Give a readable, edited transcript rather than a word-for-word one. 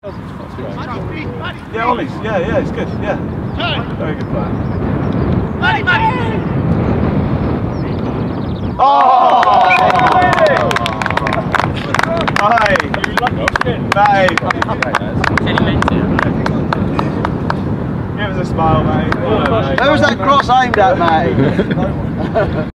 Yeah, Ollie's. Yeah, it's good. Yeah. Very good plan. Oh! Hi. You lucky shit. Mate. Give us a smile, mate. Where was that cross aimed at, mate?